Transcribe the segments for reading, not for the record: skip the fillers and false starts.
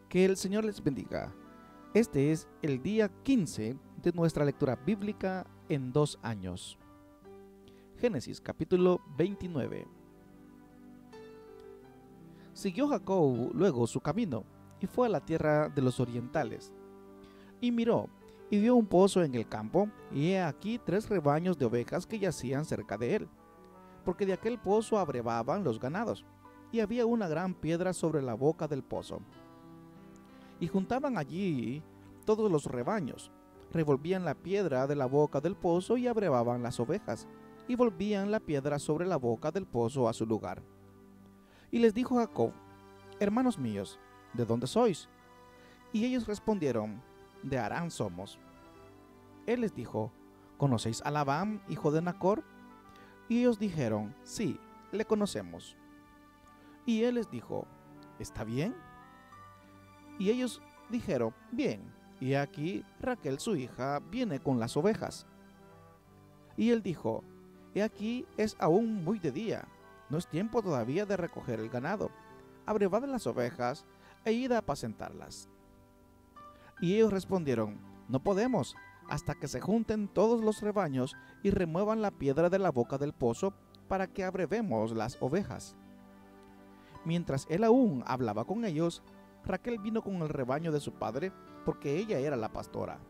Que el Señor les bendiga. Este es el día 15 de nuestra lectura bíblica en 2 años. Génesis capítulo 29. Siguió Jacob luego su camino y fue a la tierra de los orientales. Y miró y vio un pozo en el campo, y he aquí 3 rebaños de ovejas que yacían cerca de él, porque de aquel pozo abrevaban los ganados, y había una gran piedra sobre la boca del pozo. Y juntaban allí todos los rebaños, revolvían la piedra de la boca del pozo y abrevaban las ovejas, y volvían la piedra sobre la boca del pozo a su lugar. Y les dijo Jacob: hermanos míos, ¿de dónde sois? Y ellos respondieron: de Harán somos. Él les dijo: ¿conocéis a Labán, hijo de Nacor? Y ellos dijeron: sí, le conocemos. Y él les dijo: ¿está bien? Y ellos dijeron: bien, y aquí Raquel su hija viene con las ovejas. Y él dijo: he aquí es aún muy de día, no es tiempo todavía de recoger el ganado. Abrevad las ovejas e id a apacentarlas. Y ellos respondieron: no podemos, hasta que se junten todos los rebaños y remuevan la piedra de la boca del pozo, para que abrevemos las ovejas. Mientras él aún hablaba con ellos, Raquel vino con el rebaño de su padre, porque ella era la pastora.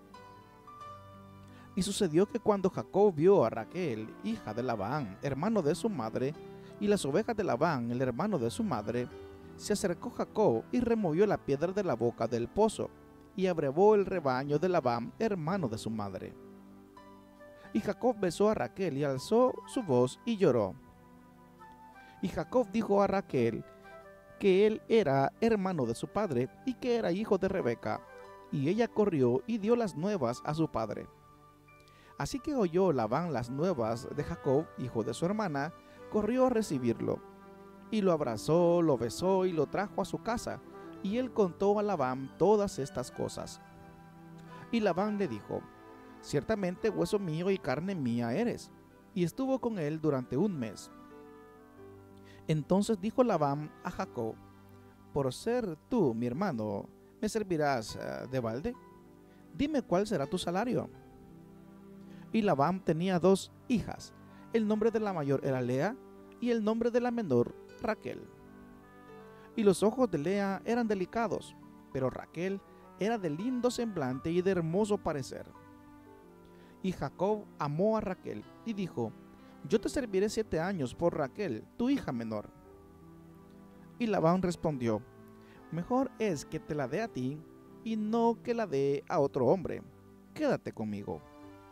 Y sucedió que cuando Jacob vio a Raquel, hija de Labán, hermano de su madre, y las ovejas de Labán, el hermano de su madre, se acercó Jacob y removió la piedra de la boca del pozo, y abrevó el rebaño de Labán, hermano de su madre. Y Jacob besó a Raquel y alzó su voz y lloró. Y Jacob dijo a Raquel que él era hermano de su padre y que era hijo de Rebeca, y ella corrió y dio las nuevas a su padre. Así que oyó Labán las nuevas de Jacob, hijo de su hermana, corrió a recibirlo, y lo abrazó, lo besó y lo trajo a su casa, y él contó a Labán todas estas cosas. Y Labán le dijo: ciertamente hueso mío y carne mía eres. Y estuvo con él durante un mes. Entonces dijo Labán a Jacob: por ser tú mi hermano, ¿me servirás de balde? Dime cuál será tu salario. Y Labán tenía 2 hijas. El nombre de la mayor era Lea, y el nombre de la menor Raquel. Y los ojos de Lea eran delicados, pero Raquel era de lindo semblante y de hermoso parecer. Y Jacob amó a Raquel y dijo: yo te serviré 7 años por Raquel, tu hija menor. Y Labán respondió: mejor es que te la dé a ti y no que la dé a otro hombre. Quédate conmigo.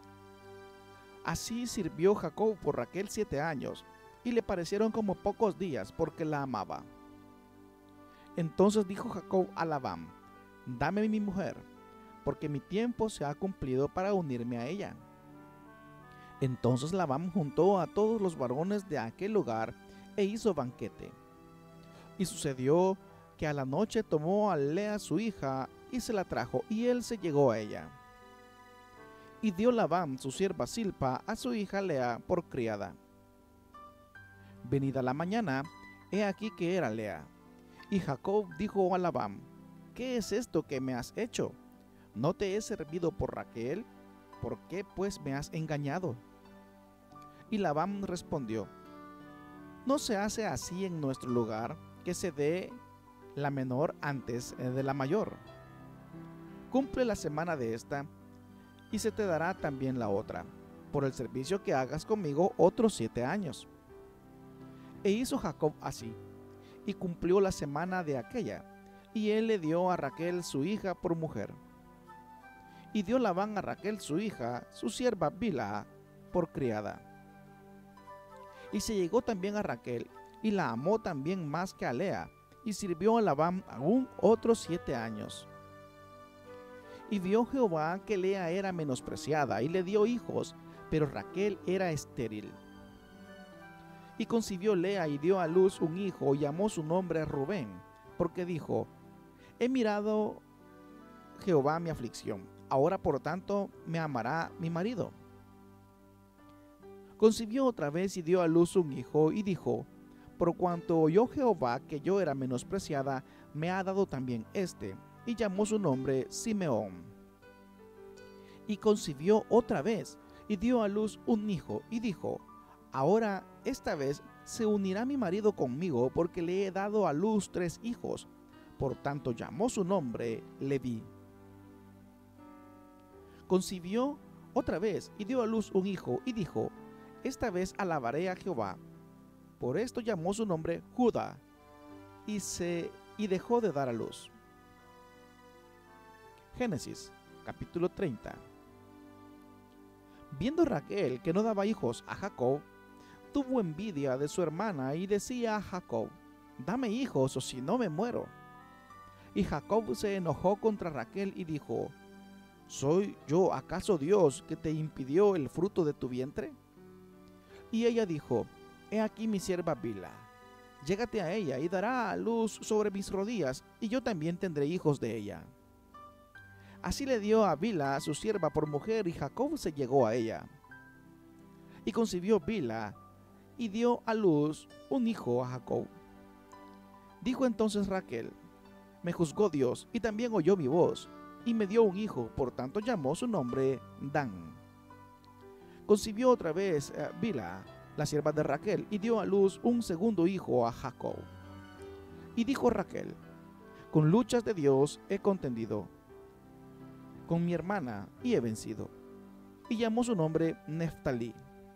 Así sirvió Jacob por Raquel 7 años, y le parecieron como pocos días, porque la amaba. Entonces dijo Jacob a Labán: dame mi mujer, porque mi tiempo se ha cumplido para unirme a ella. Entonces Labán juntó a todos los varones de aquel lugar e hizo banquete. Y sucedió que a la noche tomó a Lea su hija y se la trajo, y él se llegó a ella. Y dio Labán su sierva Silpa a su hija Lea por criada. Venida la mañana, he aquí que era Lea. Y Jacob dijo a Labán: ¿qué es esto que me has hecho? ¿No te he servido por Raquel? ¿Por qué pues me has engañado? Y Labán respondió: no se hace así en nuestro lugar, que se dé la menor antes de la mayor. Cumple la semana de esta, y se te dará también la otra, por el servicio que hagas conmigo otros 7 años. E hizo Jacob así, y cumplió la semana de aquella, y él le dio a Raquel su hija por mujer. Y dio Labán a Raquel su hija, su sierva Bilha, por criada. Y se llegó también a Raquel, y la amó también más que a Lea, y sirvió a Labán aún otros 7 años. Y vio Jehová que Lea era menospreciada, y le dio hijos, pero Raquel era estéril. Y concibió Lea y dio a luz un hijo, y llamó su nombre Rubén, porque dijo: he mirado Jehová mi aflicción, ahora por tanto me amará mi marido. Concibió otra vez y dio a luz un hijo, y dijo: por cuanto oyó Jehová que yo era menospreciada, me ha dado también este, y llamó su nombre Simeón. Y concibió otra vez, y dio a luz un hijo, y dijo: ahora esta vez se unirá mi marido conmigo, porque le he dado a luz 3 hijos. Por tanto llamó su nombre Leví. Concibió otra vez, y dio a luz un hijo, y dijo: esta vez alabaré a Jehová. Por esto llamó su nombre Judá, y dejó de dar a luz. Génesis, capítulo 30. Viendo Raquel que no daba hijos a Jacob, tuvo envidia de su hermana y decía a Jacob: dame hijos, o si no me muero. Y Jacob se enojó contra Raquel y dijo: ¿soy yo acaso Dios que te impidió el fruto de tu vientre? Y ella dijo: he aquí mi sierva Bilha, llégate a ella y dará a luz sobre mis rodillas, y yo también tendré hijos de ella. Así le dio a Bilha su sierva por mujer, y Jacob se llegó a ella. Y concibió Bilha, y dio a luz un hijo a Jacob. Dijo entonces Raquel: me juzgó Dios, y también oyó mi voz, y me dio un hijo, por tanto llamó su nombre Dan. Concibió otra vez Bilha, la sierva de Raquel, y dio a luz un segundo hijo a Jacob. Y dijo Raquel: con luchas de Dios he contendido con mi hermana y he vencido. Y llamó su nombre Neftalí.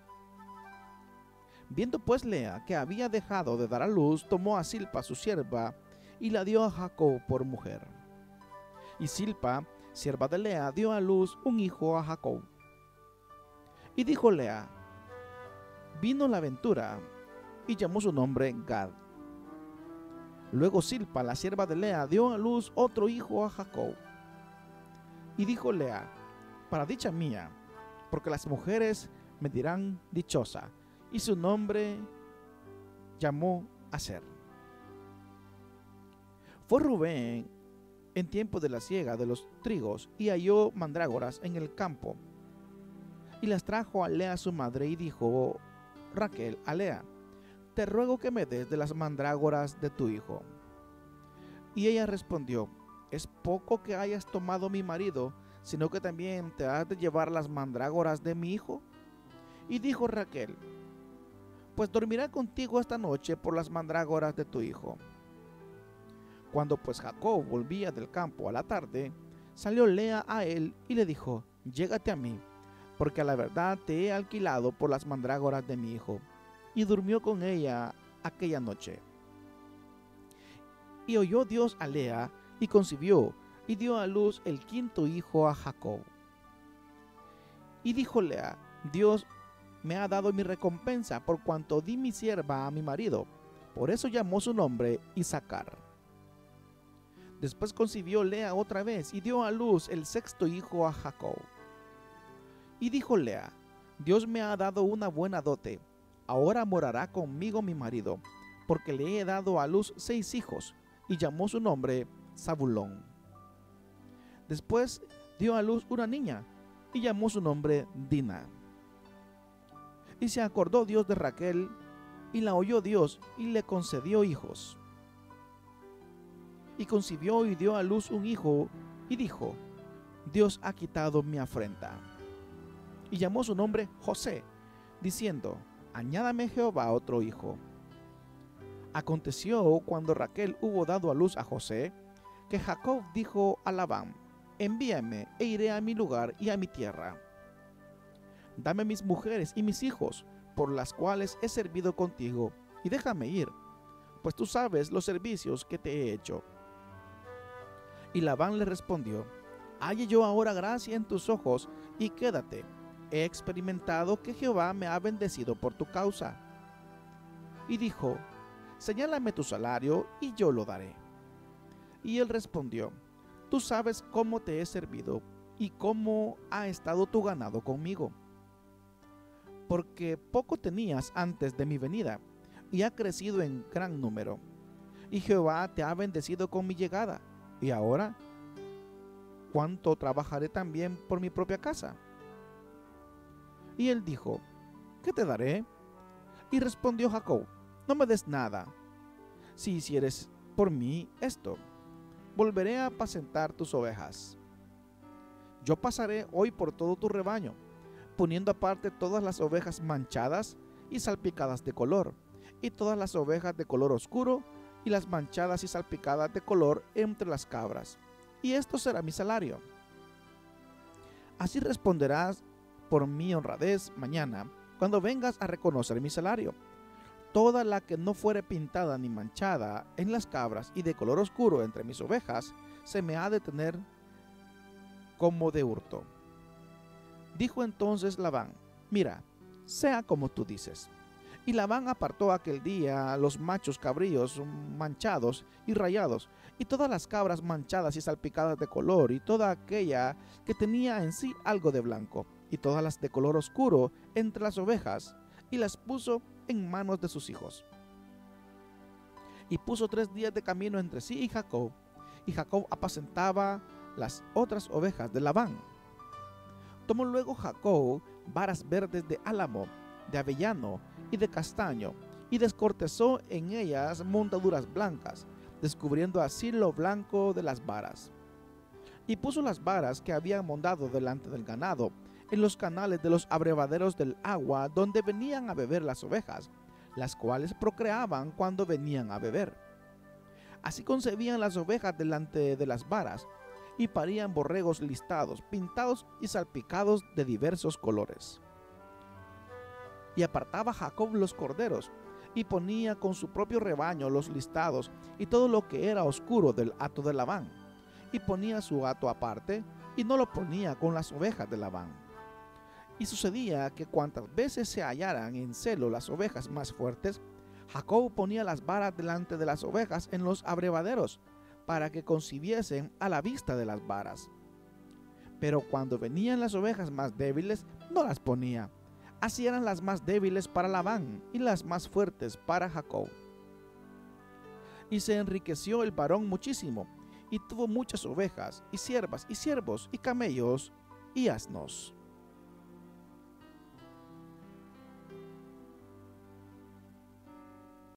Viendo pues Lea que había dejado de dar a luz, tomó a Silpa su sierva y la dio a Jacob por mujer. Y Silpa, sierva de Lea, dio a luz un hijo a Jacob. Y dijo Lea: vino la ventura, y llamó su nombre Gad. Luego Silpa, la sierva de Lea, dio a luz otro hijo a Jacob. Y dijo Lea: para dicha mía, porque las mujeres me dirán dichosa. Y su nombre llamó Aser. Fue Rubén en tiempo de la siega de los trigos, y halló mandrágoras en el campo. Y las trajo a Lea su madre, y dijo Raquel a Lea: te ruego que me des de las mandrágoras de tu hijo. Y ella respondió: es poco que hayas tomado mi marido, sino que también te has de llevar las mandrágoras de mi hijo. Y dijo Raquel: pues dormirá contigo esta noche por las mandrágoras de tu hijo. Cuando pues Jacob volvía del campo a la tarde, salió Lea a él y le dijo: llégate a mí, porque a la verdad te he alquilado por las mandrágoras de mi hijo. Y durmió con ella aquella noche. Y oyó Dios a Lea, y concibió, y dio a luz el 5.º hijo a Jacob. Y dijo Lea: Dios me ha dado mi recompensa, por cuanto di mi sierva a mi marido. Por eso llamó su nombre Isacar. Después concibió Lea otra vez, y dio a luz el 6.º hijo a Jacob. Y dijo Lea: Dios me ha dado una buena dote, ahora morará conmigo mi marido, porque le he dado a luz 6 hijos, y llamó su nombre Zabulón. Después dio a luz una niña, y llamó su nombre Dina. Y se acordó Dios de Raquel, y la oyó Dios, y le concedió hijos. Y concibió y dio a luz un hijo, y dijo: Dios ha quitado mi afrenta. Y llamó su nombre José, diciendo: añádame Jehová otro hijo. Aconteció, cuando Raquel hubo dado a luz a José, que Jacob dijo a Labán: envíame, e iré a mi lugar y a mi tierra. Dame mis mujeres y mis hijos, por las cuales he servido contigo, y déjame ir, pues tú sabes los servicios que te he hecho. Y Labán le respondió: halle yo ahora gracia en tus ojos, y quédate. He experimentado que Jehová me ha bendecido por tu causa. Y dijo: señálame tu salario, y yo lo daré. Y él respondió: tú sabes cómo te he servido, y cómo ha estado tu ganado conmigo. Porque poco tenías antes de mi venida, y ha crecido en gran número. Y Jehová te ha bendecido con mi llegada. Y ahora, ¿cuánto trabajaré también por mi propia casa? Y él dijo: ¿qué te daré? Y respondió Jacob: no me des nada, si hicieres por mí esto. volveré a apacentar tus ovejas. Yo pasaré hoy por todo tu rebaño, poniendo aparte todas las ovejas manchadas y salpicadas de color, y todas las ovejas de color oscuro, y las manchadas y salpicadas de color entre las cabras. Y esto será mi salario. Así responderás por mi honradez mañana, cuando vengas a reconocer mi salario. Toda la que no fuere pintada ni manchada en las cabras y de color oscuro entre mis ovejas, se me ha de tener como de hurto. Dijo entonces Labán: mira, sea como tú dices. Y Labán apartó aquel día los machos cabríos manchados y rayados, y todas las cabras manchadas y salpicadas de color, y toda aquella que tenía en sí algo de blanco, y todas las de color oscuro entre las ovejas, y las puso en manos de sus hijos. Y puso 3 días de camino entre sí y Jacob apacentaba las otras ovejas de Labán. Tomó luego Jacob varas verdes de álamo, de avellano y de castaño, y descortezó en ellas montaduras blancas, descubriendo así lo blanco de las varas. Y puso las varas que habían montado delante del ganado en los canales de los abrevaderos del agua donde venían a beber las ovejas, las cuales procreaban cuando venían a beber. Así concebían las ovejas delante de las varas, y parían borregos listados, pintados y salpicados de diversos colores. Y apartaba Jacob los corderos, y ponía con su propio rebaño los listados y todo lo que era oscuro del hato de Labán, y ponía su hato aparte, y no lo ponía con las ovejas de Labán. Y sucedía que cuantas veces se hallaran en celo las ovejas más fuertes, Jacob ponía las varas delante de las ovejas en los abrevaderos, para que concibiesen a la vista de las varas. Pero cuando venían las ovejas más débiles, no las ponía. Así eran las más débiles para Labán y las más fuertes para Jacob. Y se enriqueció el varón muchísimo, y tuvo muchas ovejas, y siervas, y siervos, y camellos, y asnos.